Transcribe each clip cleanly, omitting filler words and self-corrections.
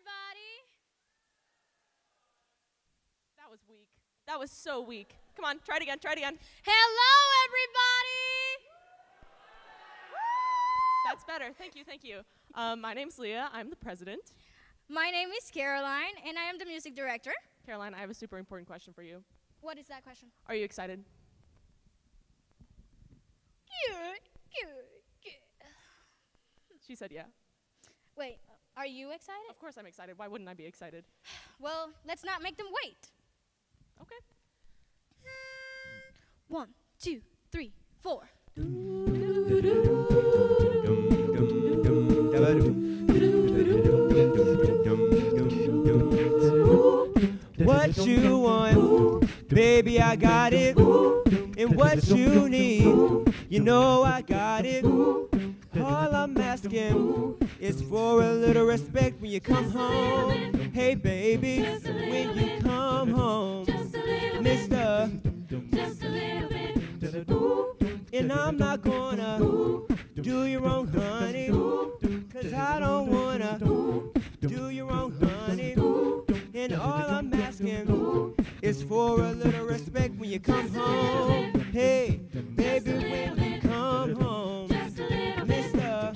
everybody. That was weak. That was so weak. Come on, try it again, try it again. Hello, everybody. That's better. Thank you, thank you. My name's Leah. I'm the president. My name is Caroline, and I am the music director. Caroline, I have a super important question for you. What is that question? Are you excited? She said yeah. Wait, are you excited? Of course I'm excited. Why wouldn't I be excited? Well, let's not make them wait. Okay. 1, 2, 3, 4. What you want, baby, I got it. And what you need, you know I got it. All I'm asking is for a little respect when you come home. Hey, baby, when you come home, mister. And I'm not gonna do you wrong, honey, 'cause I don't wanna do you wrong, honey. And all I'm asking is for a little respect when you come home. Hey, baby, when you come home, mister.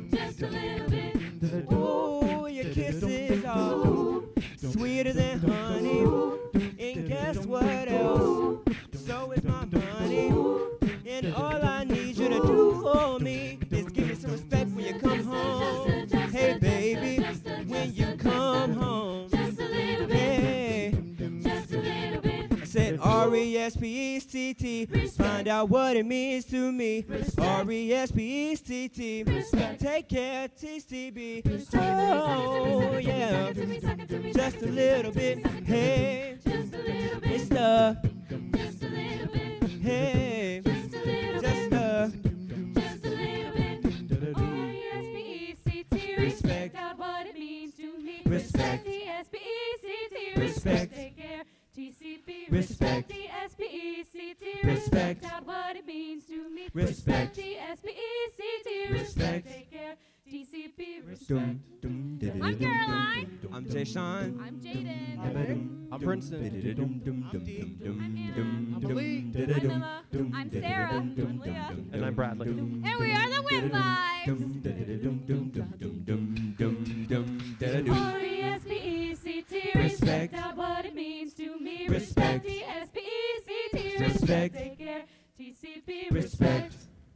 Oh, your kisses are sweeter than honey. And guess what else? So is my money. And all I need you to do for me is give me some respect when you come home. Hey, baby, when you come home. Hey, I said R-E-S-P-E-C-T. Find out what it means to me. R-E-S-P-E-C-T. Take care, TCB. Oh, yeah. Just a little bit. Hey, mister. Hey, just a R-E-S-P-E-C-T. Respect out what it means to me. Respect. D-S-P-E-C-T. Respect. Take care. TCP. Respect. D-S-P-E-C-T. Respect. out what it means to me. Respect. D-S-P-E-C-T. Respect. Take care. TCP. Dum, Respect. dum, I'm Caroline. I'm Jay Sean. I'm Jaden. I'm Princeton. I'm Emma. I'm Sarah. I'm Leah. And I'm Bradley. And we are the Win Vibes. R-E-S-P-E-C-T. Respect. out what it means to me. Respect. D-S-P-E-C-T. Respect. Take care. TCP. Respect.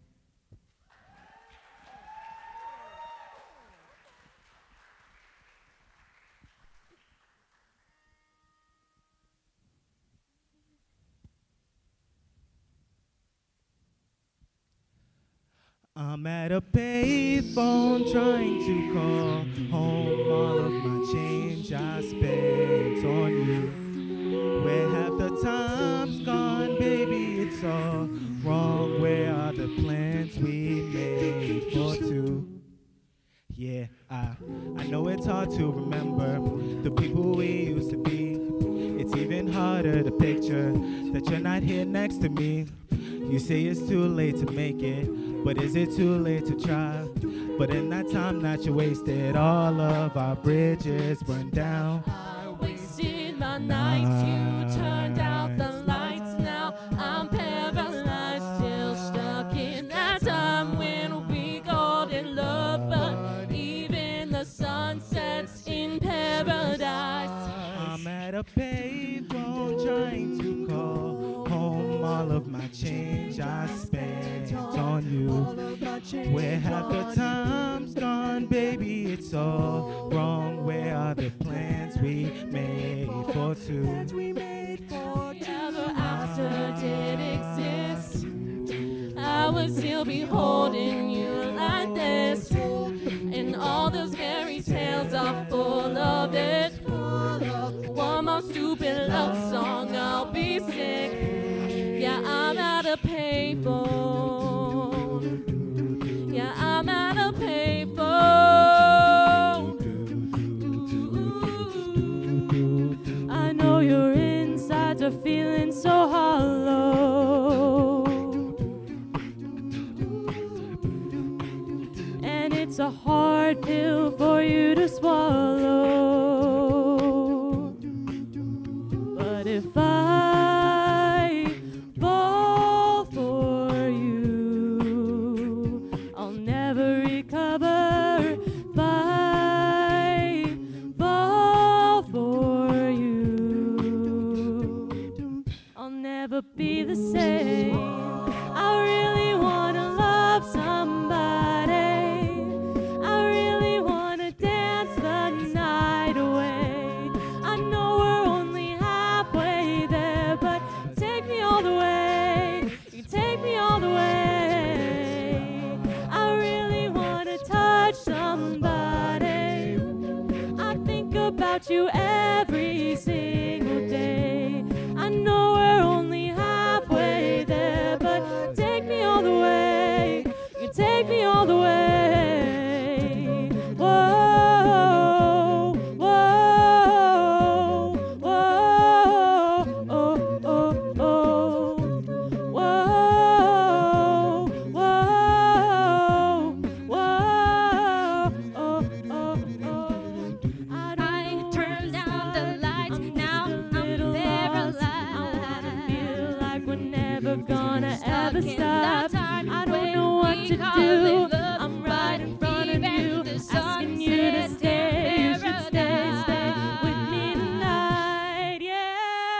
I'm at a payphone trying to call home. All of my change I spent on you. Where have the times gone, baby? It's all wrong. Where are the plans we made for two? Yeah, I know it's hard to remember the people we used to be. It's even harder to picture that you're not here next to me. You say it's too late to make it, but is it too late to try? But in that time that you wasted, all of our bridges burned down. I wasted my nights, you turned out the lights. Now I'm paralyzed, still stuck in that time when we got in love. But even the sun sets in paradise. I'm at a payphone trying to call home. All of my change I spent on you. Where have the times gone, baby? It's all wrong. Where are the plans we made for two? Ever after did exist, I would still be holding you like this. And all those fairy tales are full of it. One more stupid love song, I'll be sick. Yeah, I'm at a payphone. Yeah, I'm at a payphone. I know your insides are feeling so hollow. And it's a hard pill for you to swallow. if I fall for you, I'll never recover. If I fall for you, I'll never be the same. I really wanna love somebody. I really wanna dance the night away. I know we're only halfway there, but take me all the way. You take me all the way. I really wanna touch somebody. I think about you every single day. I know we're only halfway there, but take me all the way. You take me all the way. Whoa, whoa, whoa, oh, oh, oh. Whoa, whoa, whoa, oh, oh, oh. I turned down the lights, now I'm paralyzed. I wanna feel like we're never gonna ever Stuck in stop. that time I don't when know what we to call do. it love, I'm right in front of even you, the asking you to sunset stay. You should stay paradise. with me tonight, yeah.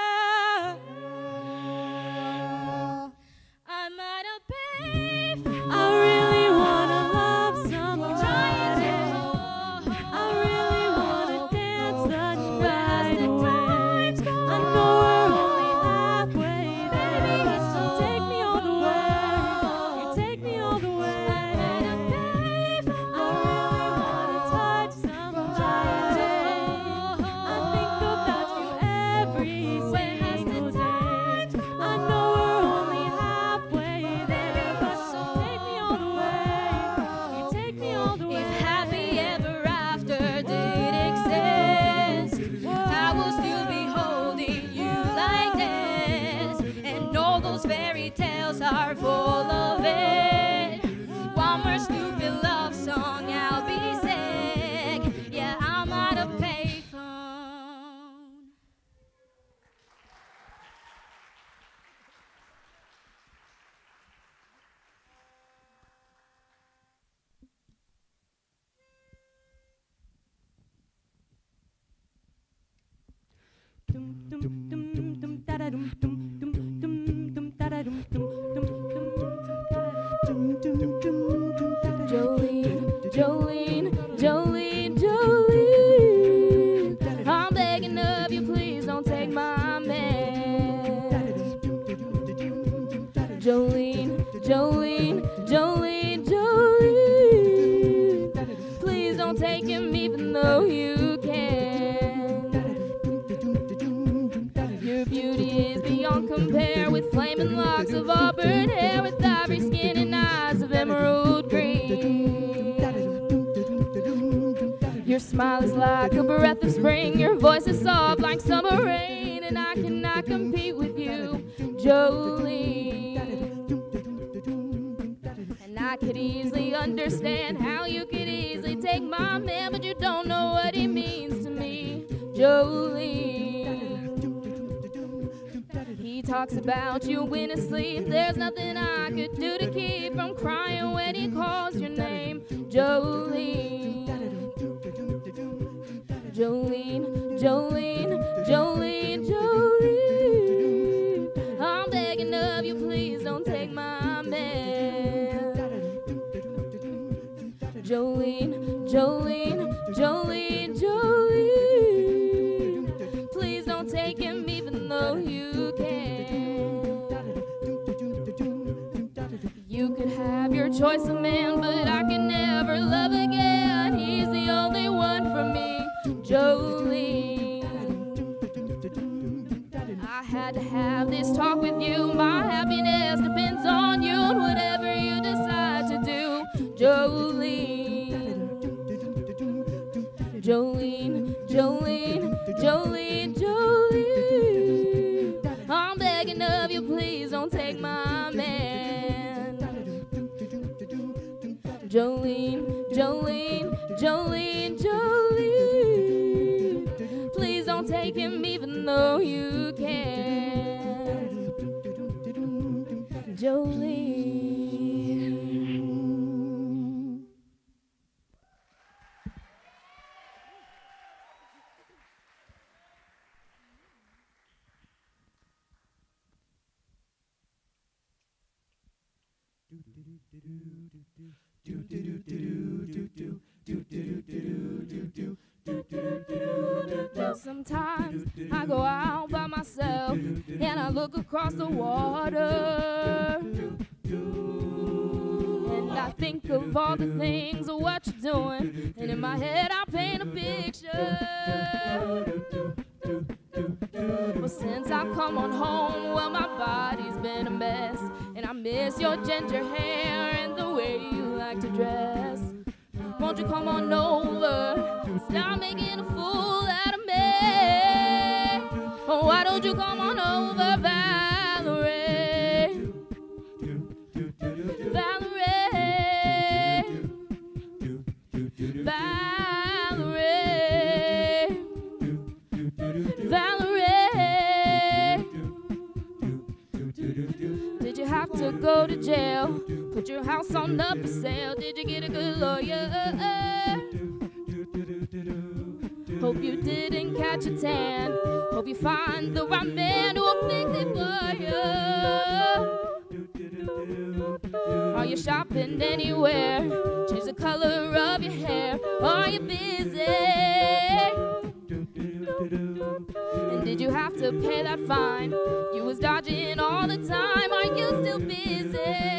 I might have paid for I really wanna love trying somebody. to I really wanna dance the night the away. time's I know we're only halfway there, but so take me all the way. You take me all the way. I really wanna touch somebody. I think about you every single day. I know we're only halfway there, but so take me all the way. You take me all the way. If happy ever after did exist, I will still be holding you like this. And all those fairy tales are full of it. One more stupid love song, I'll be sick. Yeah, I'm out of payphone. Jolene, Jolene, Jolene, Jolene, I'm begging of you, please don't take my man. Jolene, Jolene, Jolene, Jolene, please don't take him even though you can. Your beauty is beyond compare, with flaming locks of auburn hair, with ivory skin and eyes of emerald green. Your smile is like a breath of spring, your voice is soft like summer rain, and I cannot compete with you, Jolene. And I could easily understand how you could easily take my man, but you don't know what he means to me, Jolene. He talks about you when asleep, there's nothing I could do to keep from crying when he calls your name, Jolene. Jolene, Jolene, Jolene, Jolene, I'm begging of you, please don't take my man. Jolene, Jolene, Jolene, Jolene, please don't take him even though you can. You could have your choice of man, but I can never love again. He's the only one for me, Jolene. I had to have this talk with you. My happiness depends on you and whatever you decide to do, Jolene. Jolene, Jolene, Jolene, Jolene, I'm begging of you, please don't take my man. Jolene, Jolene, Jolene, Jolene, please don't take him him even though you care. Jolene. Sometimes I go out by myself and I look across the water, and I think of all the things of what you're doing, and in my head I paint a picture. Well, since I've come on home, well, my body's been a mess, and I miss your ginger hair and the way you like to dress. Won't you come on over, stop making a fool out of me? Oh, why don't you come on over, Valerie? Valerie, Valerie, Valerie. Did you have to go to jail? Put your house on up for sale. Did you get a good lawyer? Hope you didn't catch a tan. Hope you find the right man who will fix it for you. Are you shopping anywhere? Change the color of your hair. Are you busy? And did you have to pay that fine? You was dodging all the time. Are you still busy?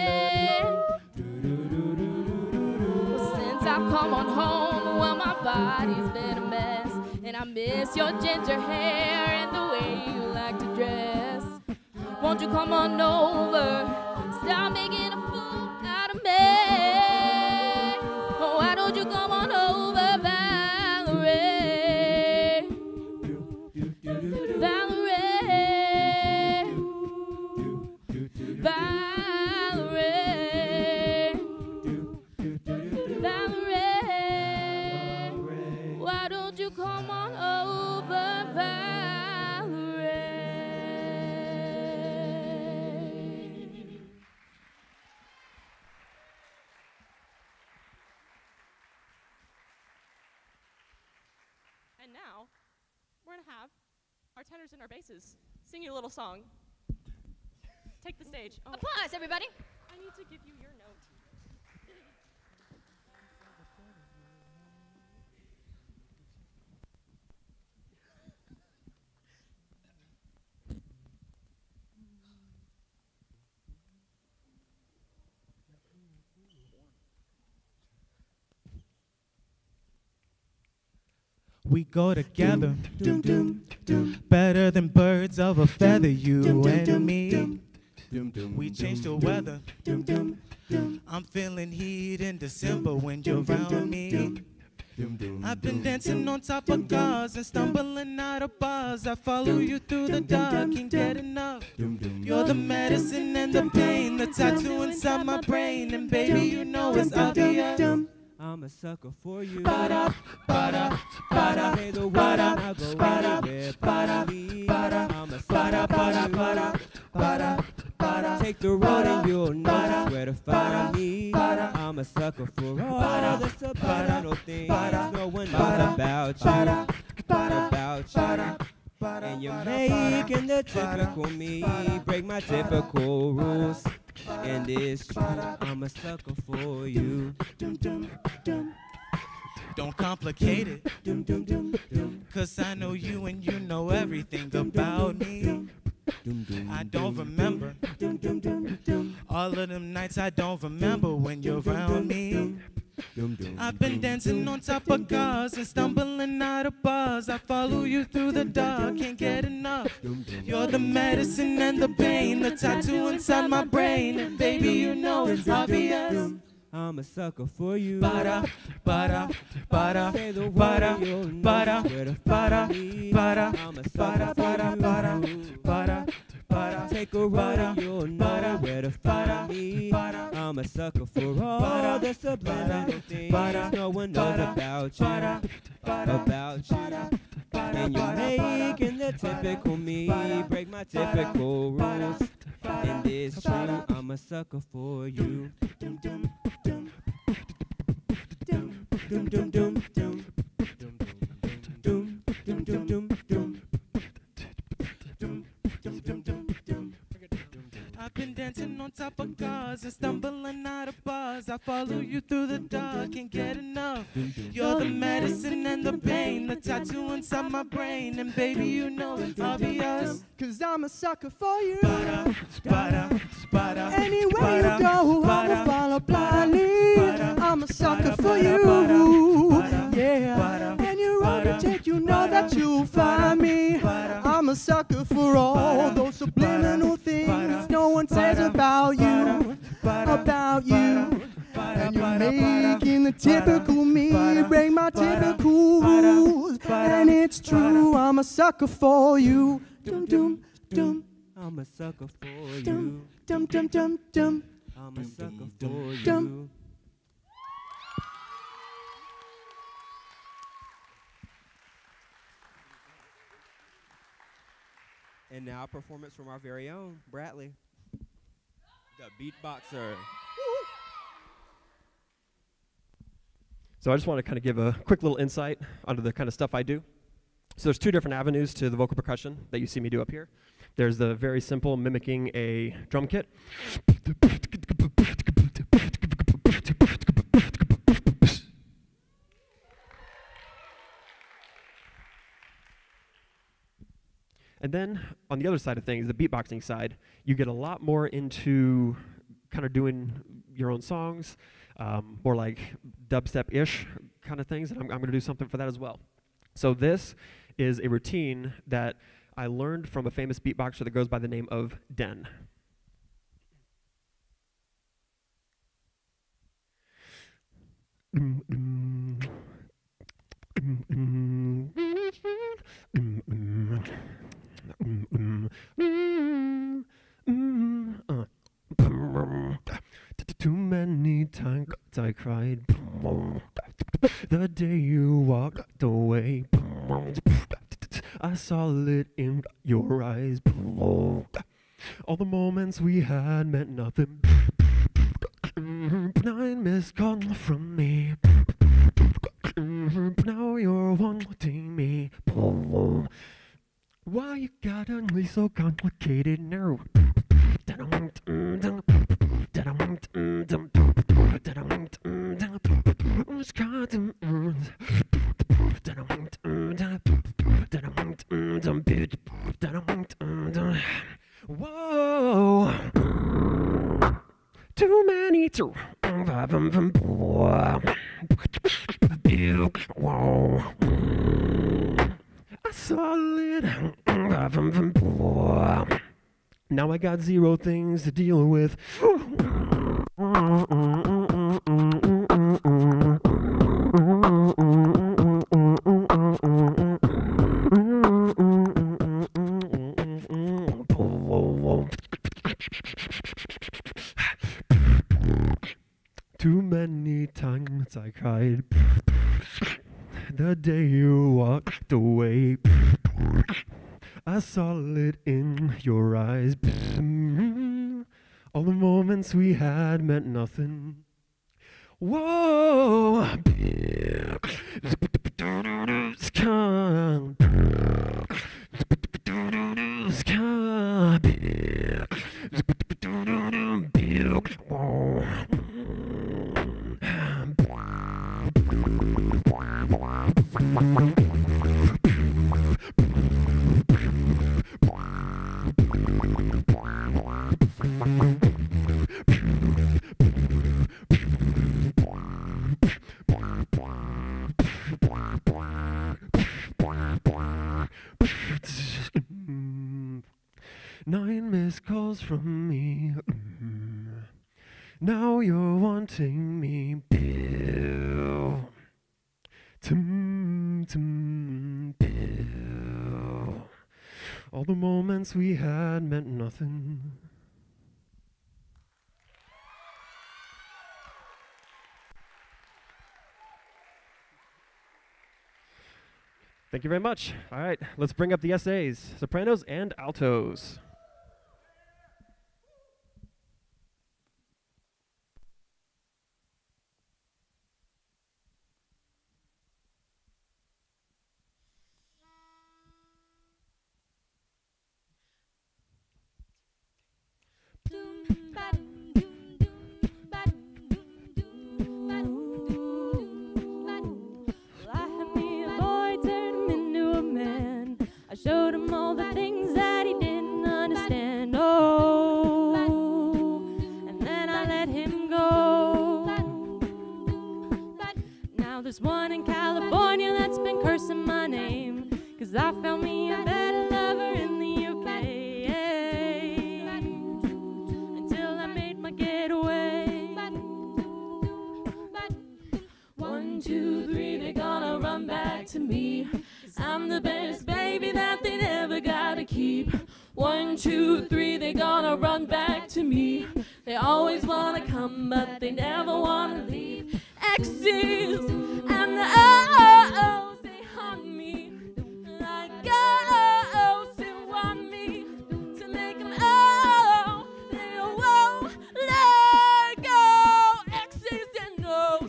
Well, since I've come on home, well, my body's been a mess, and I miss your ginger hair and the way you like to dress. Won't you come on over? Stop making a fool out of me. Oh, why don't you come on over, Valerie? Valerie, Valerie, Valerie. Why don't you come on over, Valerie? And now, we're going to have our tenors and our basses sing you a little song. Take the stage. Oh, Applause, everybody. I need to give you your note. We go together, better than birds of a feather, you and me. We change the weather. I'm feeling heat in December when you're around me. I've been dancing on top of cars and stumbling out of bars. I follow you through the dark, can't get enough. You're the medicine and the pain, the tattoo inside my brain, and baby, you know it's obvious. I'm a sucker for you. Ba-da, ba-da, ba-da, Say the word ba-da, and I'll go ba-da, anywhere. ba-da, Believe ba-da, I'm a ba-da, sucker ba-da, for ba-da, you. ba-da, ba-da, Take the road and you'll know ba-da, just where to ba-da, find me. ba-da, I'm a sucker for ba-da, all the subliminal things ba-da, no one ba-da, knows about ba-da, you. ba-da, About ba-da, you. ba-da, And you're ba-da, making the ba-da, typical me ba-da, break my ba-da, typical rules. ba-da, And it's true, ba-da, I'm a sucker for you. Don't complicate it, cause I know you and you know everything about me. I don't remember all of them nights. I don't remember when you're around me. I've been dancing on top of cars and stumbling out of bars. I follow you through the dark, can't get enough. You're the medicine and the pain, the tattoo inside my brain, and baby, you know it's obvious. I'm a sucker for you. Ba-da, ba-da, ba-da, Say the word ba-da, and you'll know ba-da, just where to ba-da, find me. ba-da, I'm a ba-da, sucker ba-da, for ba-da, you. ba-da, ba-da, Take a ride and you'll know ba-da, where better find me. I'm a sucker for all the subliminal things no one knows about you. And you're making the typical me break my typical rules. And it's true, I'm a sucker for you. Dum dum dum dum dum dum dum dum dum dum dum dum dum. I've been dancing on top of cars and stumbling out of bars. I follow you through the dark, can't get enough. You're the medicine and the pain, the tattoo inside my brain. And baby, you know it's obvious, 'Cause I'm a sucker for you. Anywhere you go, I will follow blindly. I'm a sucker for you. Yeah. And you're on the take, you know that you'll find me. I'm a sucker for all those subliminal things no one says about you. And you're making the typical me break my typical rules. And it's true, I'm a sucker for you. Dum dum dum. I'm a sucker for you. Dum dum dum dum dum. I'm a sucker for you. And now a performance from our very own Bradley, the beatboxer. So I just want to kind of give a quick little insight onto the kind of stuff I do. So there's two different avenues to the vocal percussion that you see me do up here. There's the very simple mimicking a drum kit. And then on the other side of things, the beatboxing side, you get a lot more into kind of doing your own songs, more like dubstep-ish kind of things, and I'm going to do something for that as well. So this is a routine that I learned from a famous beatboxer that goes by the name of Den. Too many times I cried the day you walked away. I saw it in your eyes. All the moments we had meant nothing. 9 missed calls from me. Now you're wanting me. Why you gotta be so complicated now? Whoa, too many to I saw it. Now I got 0 things to deal with. Too many times I cried the day you walked away. I saw it in your eyes. All the moments we had meant nothing. Whoa. Nine missed calls from me. Now you're wanting me. All the moments we had meant nothing. Thank you very much. All right, let's bring up the essays, sopranos and altos. I showed him all the things that he didn't understand. Oh, and then I let him go. Now there's one in California that's been cursing my name, 'cause I found me a better lover in the UK. Until I made my getaway. 1, 2, 3, they're gonna run back to me. I'm the best baby that they never gotta keep. 1, 2, 3, they gonna run back to me. They always wanna come, but they never wanna leave. Exes and the oh-oh-ohs, they haunt me like oh-oh-ohs. They want me to make them oh, they won't let go. Exes and ohs.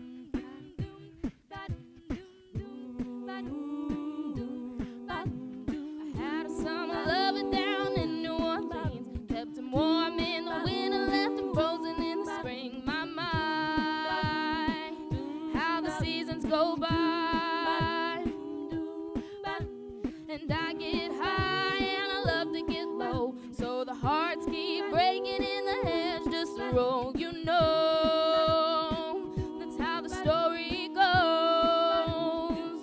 Warm in the winter, left him frozen in the spring. My mind, how the seasons go by. And I get high and I love to get low, so the hearts keep breaking in the heads just roll. You know, that's how the story goes.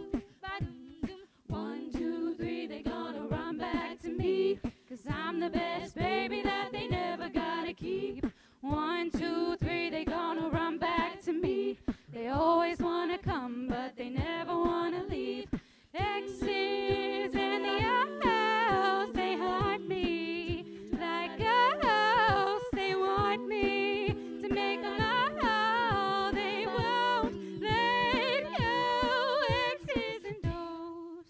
1, 2, 3, they're gonna run back to me, 'cause I'm the best baby that they never gotta keep. 1, 2, 3, they gonna run back to me. They always wanna come, but they never wanna leave. Exes in the house, they haunt me like ghosts. They want me to make them know they won't let go. Exes and those.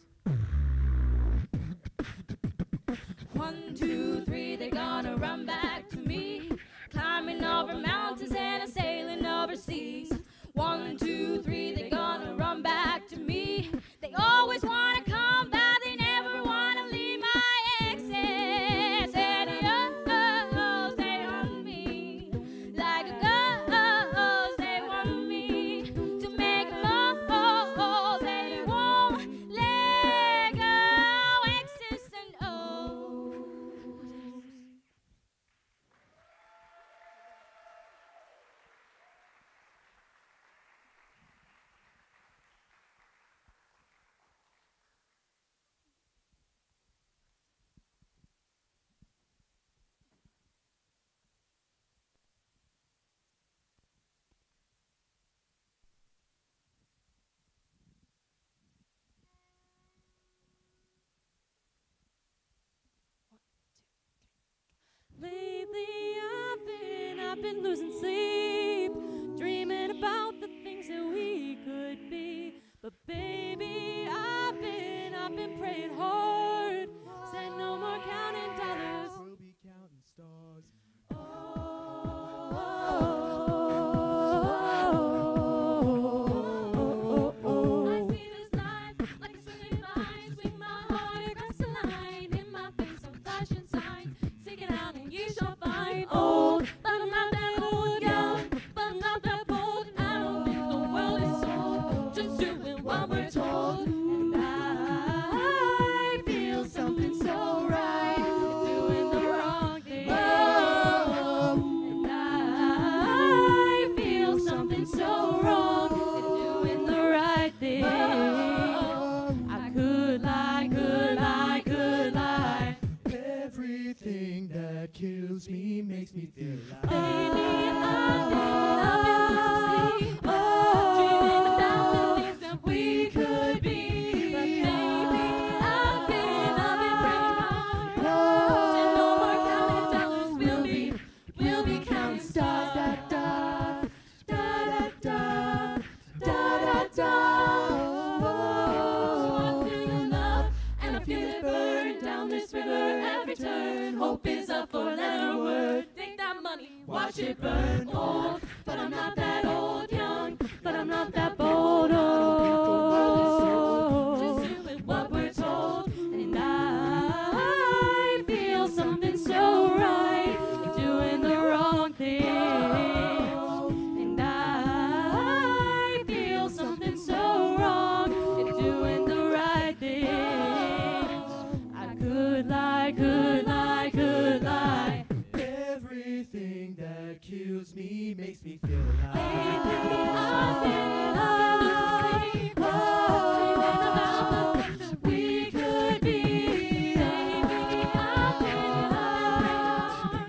1, 2, 3, they're gonna run back to me. Climbing over mountains and sailing overseas. 1, 2, 3, they're gonna run back to me. They always wanna come, but they never wanna leave. My exes and oh, they want me like a ghost. They want me to make love. They won't let go. Exes and O's. Lately I've been losing sleep, dreaming about the things that we could be. But baby, I've been praying hard. Said no more counting dollars. We'll be counting stars. I see this life like a swinging vine. Swing my heart across the line. In my face, some flashing signs. Sing it out and you shall find. Old, but I'm not that old, yeah. But I'm not that bold. I don't think the world is sold. Just doing what we're told. And I feel something so right. Doing the wrong thing. And I feel something so wrong. Doing the right thing. I could lie, could lie, could lie. Everything that kills me makes me feel alive. Baby, I've been losing sleep, dreaming about the things that we could be. But baby, I've been praying hard. Said no more counting dollars. We'll be counting stars. Da da da da da da da da. this river every turn. Hope is a four-letter word. Take that money, watch it burn. Old, but I'm not that old. Young, but I'm not that bold. Oh, just doing what we're told. And I feel something so right, doing the wrong thing. And I feel something so wrong, and doing the right thing. I could lie, could lie, could lie. Everything that kills me makes me feel alive. Lately I've been lying, dreaming about the things that we could be. Lately I've been lying,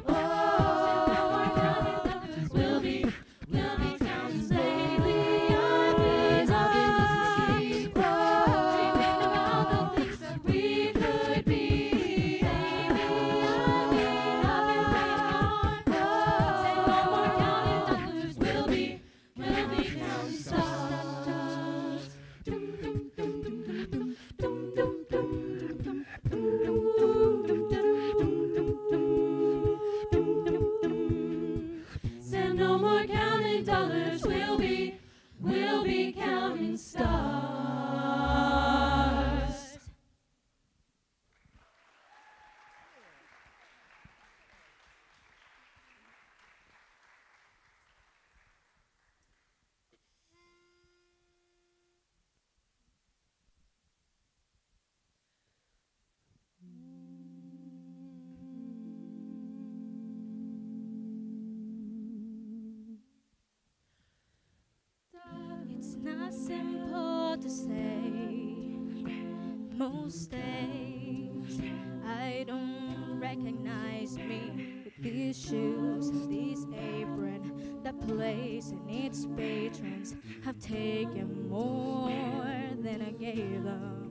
we'll be counting. Lately I've been lying, dreaming about the things that we could be. Lately I've been lying, say no more counting dollars. We'll be counting stars. Say no more counting dollars. We'll be counting stars. It's not simple to say. Most days I don't recognize me with these shoes and this apron. The place and its patrons have taken more than I gave them.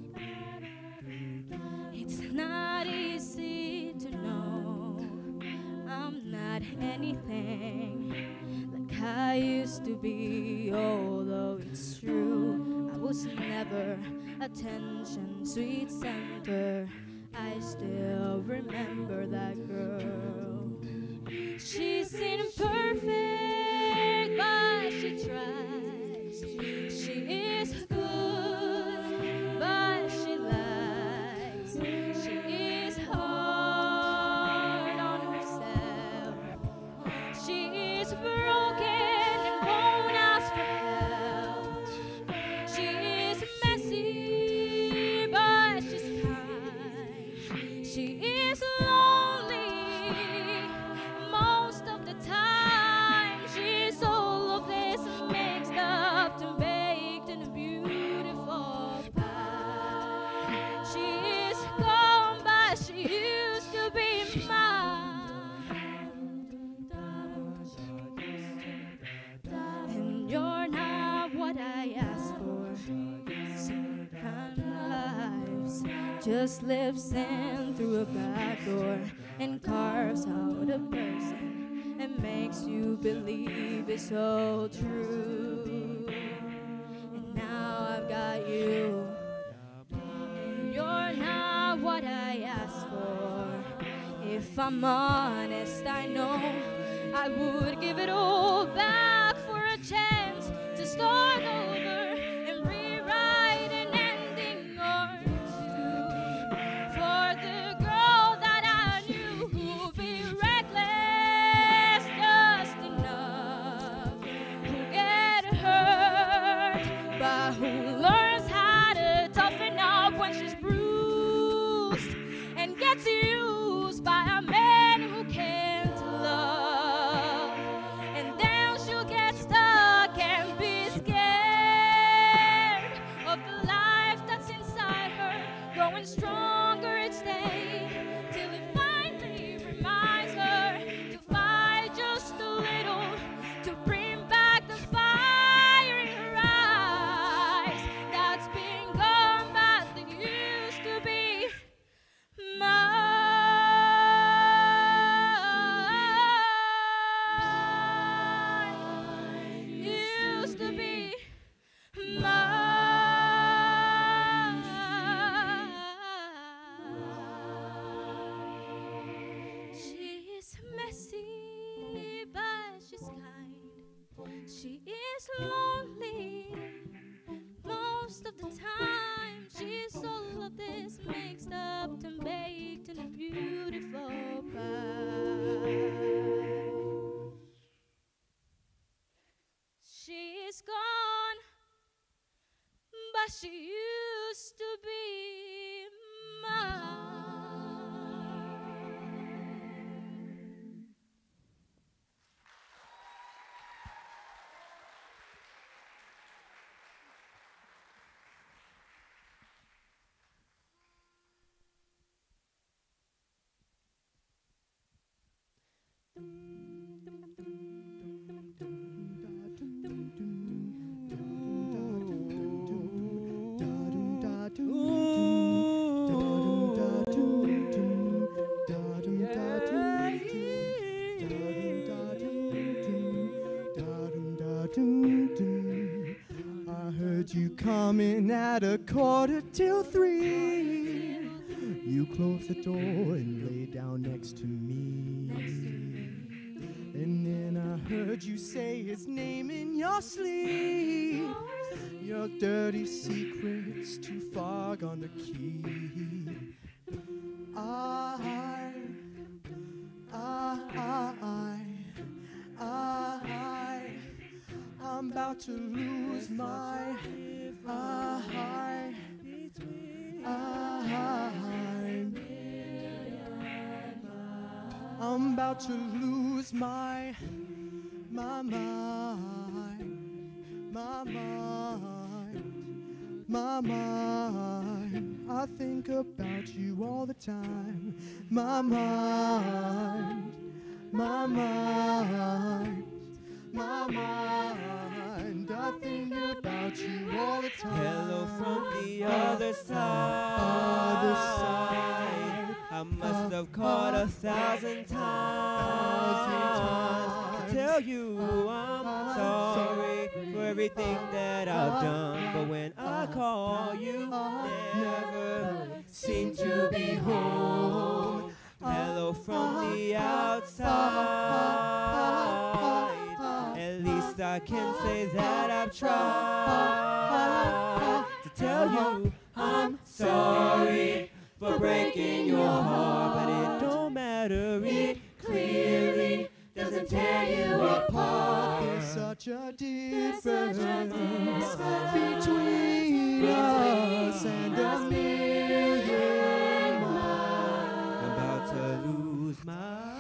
It's not easy to know I'm not anything like I used to be, although it's true I was never attention sweet center. I still remember that girl. She's imperfect, but she tries. She is good, but she lies. She is hard on herself. She is broken and won't ask for help. She is messy, but she's kind. She is lonely most of the time. She's all of this mixed up and baked in a beautiful pie. She is gone, but she used to be mine. And you're not what I asked for. Some kind lives just lives in through a back door and carves out a person and makes you believe it's so true. And now I've got you, and you're not what I asked for. If I'm honest, I know I would give it all back for a chance to start over and rewrite an ending or two. For the girl that I knew who'd be reckless just enough, who get hurt, but who learns how to toughen up when she's bruised and gets used by a man who can't love. And then she'll get stuck and be scared. in a beautiful pie. She is gone, but she used to be mine. I heard you coming at 2:45. You closed the door and lay down next to me. And then I heard you say his name in your sleep. Your dirty secrets to fog on the key. I'm about to lose my I'm about to lose my mind. I think about you all the time. My mind. I think about you all the time. Hello from the other side. I must have called 1,000 times to tell you I'm sorry for everything that I've done. But when I call, you never seem to be home. Hello from the outside. At least I can say that I've tried to tell you I'm sorry for breaking your heart, but it don't matter. It clearly doesn't tear you apart. There's such a difference between us and a million miles. I'm about to lose my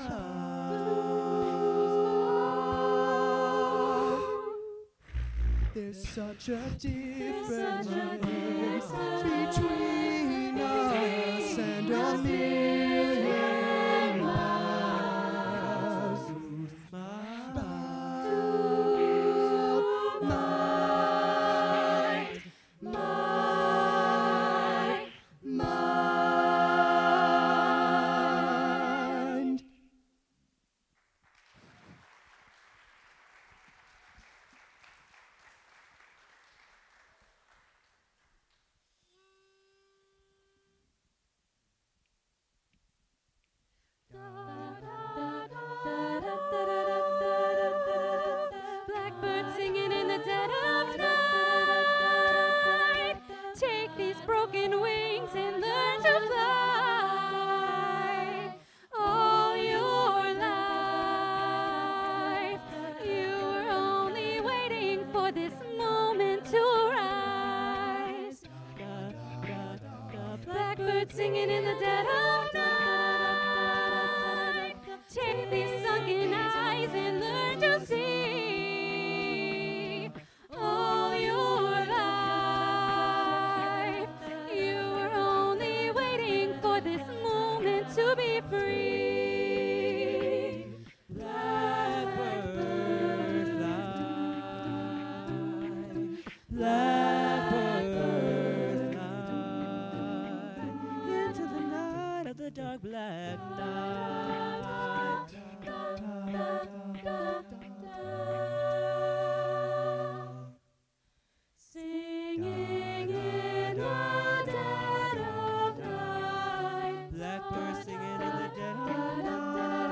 There's such a difference between us and a million miles. Mind. Blackbird singing in the dead of night. Take these broken wings and learn to fly. All your life, you were only waiting for this moment to rise. Blackbird singing in the dead of night. Take these sunken eyes and learn to see. All your life, you were only waiting for this moment to be free. blackbird fly. Blackbird fly into the night of the dark black night. Singing in the dead of night. Blackbird singing in the dead of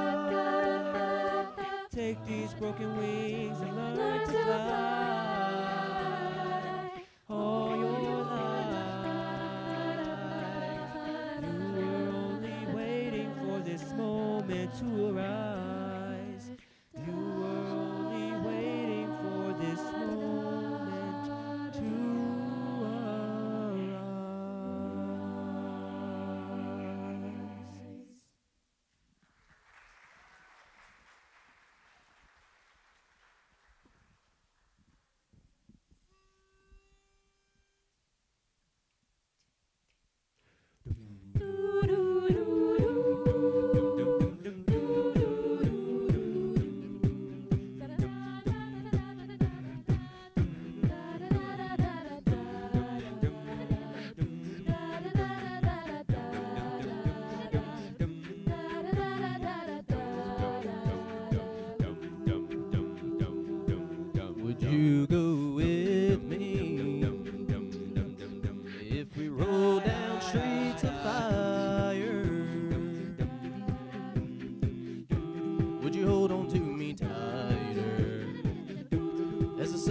night. Take these broken wings and learn to fly. All your life, you were only waiting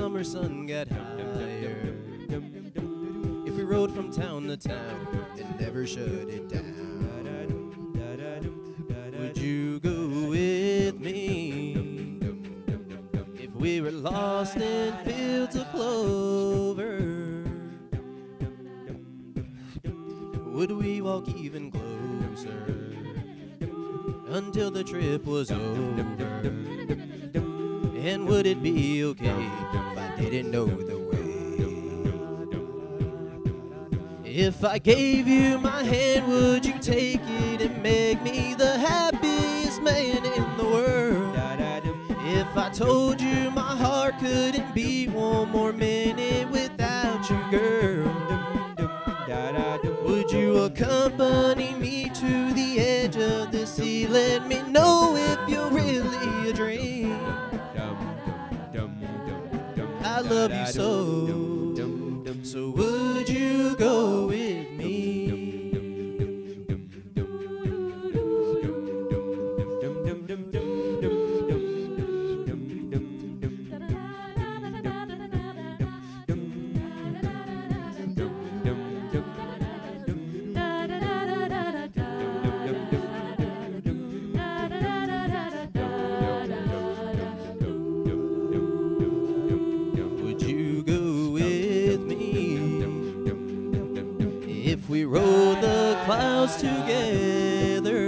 summer sun got higher, if we rode from town to town and never shut it down, would you go with me? If we were lost in fields of clover, would we walk even closer until the trip was over? And would it be okay if I didn't know the way? If I gave you my hand, would you take it and make me the happiest man in the world? If I told you my heart couldn't beat one more minute without you, girl, would you accompany me to the edge of the sea? Let me know if you're really a dream. I love you so would you go with me? We rode the clouds together.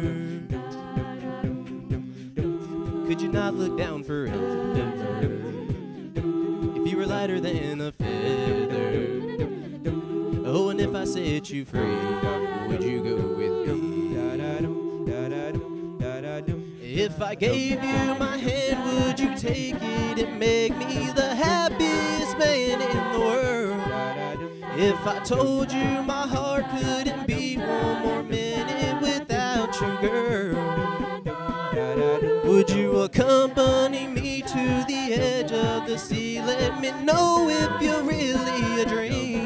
Could you not look down forever? If you were lighter than a feather. Oh, and if I set you free, would you go with me? If I gave you my hand, would you take it and make me the happiest man in the world? If I told you my heart couldn't beat one more minute without you, girl, would you accompany me to the edge of the sea? Let me know if you're really a dream.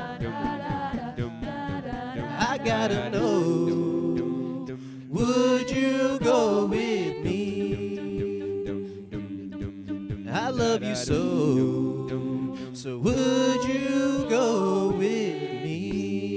I gotta know, would you go with me? I love you so would you go with me?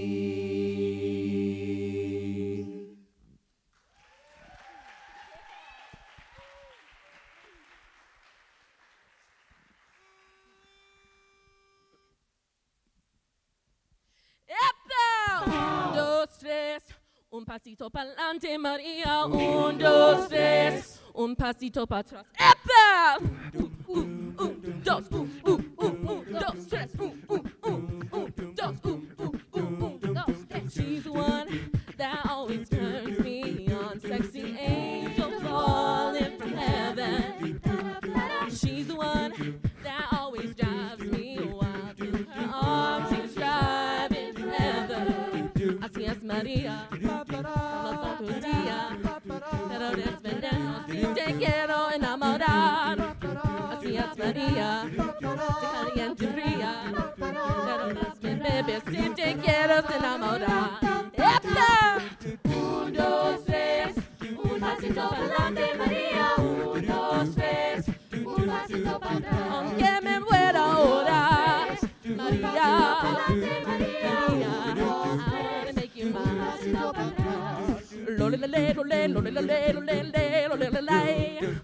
¡Epa! 1, 2, 3, un pasito pa'lante, María. 1, 2, 3, un pasito para atrás. ¡Epa! 1, 2, 2, 3, 2, 3. She's the one that always turns me on. Sexy angel falling from heaven. She's the one that always drives me wild. In her arms, she's driving forever. Así es María, como todo el día. Pero desveneno si te quiero enamorar. Así es María, caliente y fría. Pero desveneno si te quiero enamorar. ¡Epa! 1, 2, 3, un pasito para adelante, María. 1, 2, 3, un pasito para atrás. Aunque me muera ahora, María, María, I wanna make you mine. Lolelele, lolele, lolele, lolele, lolele,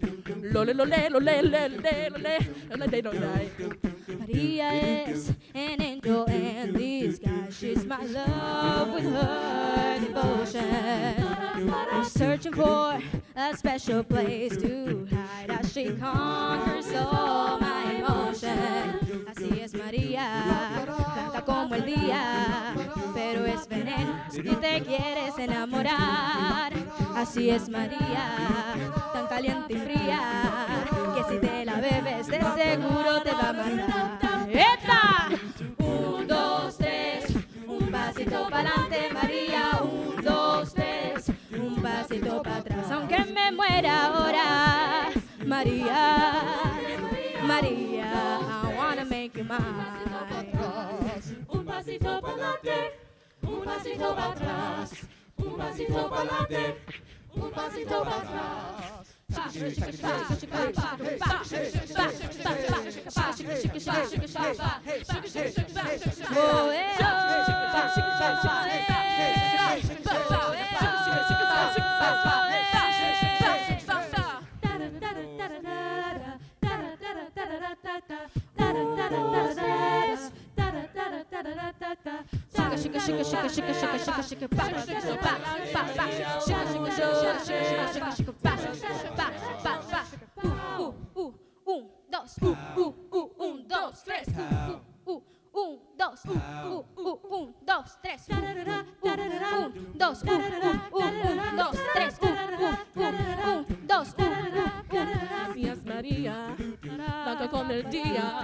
Maria is an angel in disguise. She's my love with her devotion. I'm searching for a special place to hide as she conquers all my emotion. Así es María, canta como el día, pero es veneno si te quieres enamorar. Así es María, tan caliente y fría, que si te la bebes de seguro te va a matar. ¡Epa! 1, 2, 3, un pasito pa'lante, María. 1, 2, 3, un pasito para atrás. Aunque me muera ahora, María, María, I wanna make you mine. un pasito pa'lante, un pasito para atrás, un pasito pa'lante, un pasito para atrás. Gracias María, blanca como el día,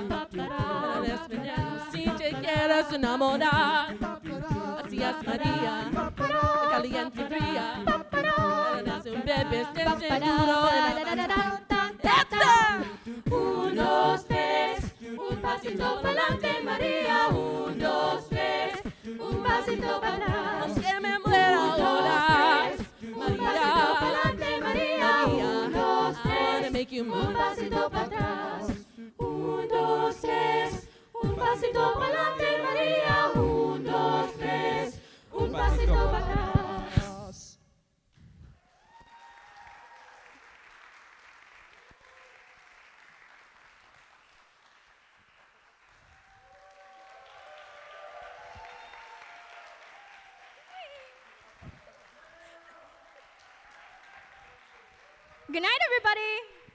si te quieres enamorar. Gracias María, caliente y fría, eres un bebé de seguro. Un, dos, tres, un pasito para adelante María, un, dos, tres, un pasito para atrás. Aunque me muera ahora, María, un, dos, tres, un pasito para atrás. Un, dos, tres, un pasito para adelante María, un, dos, tres, un pasito para atrás. Good night, everybody.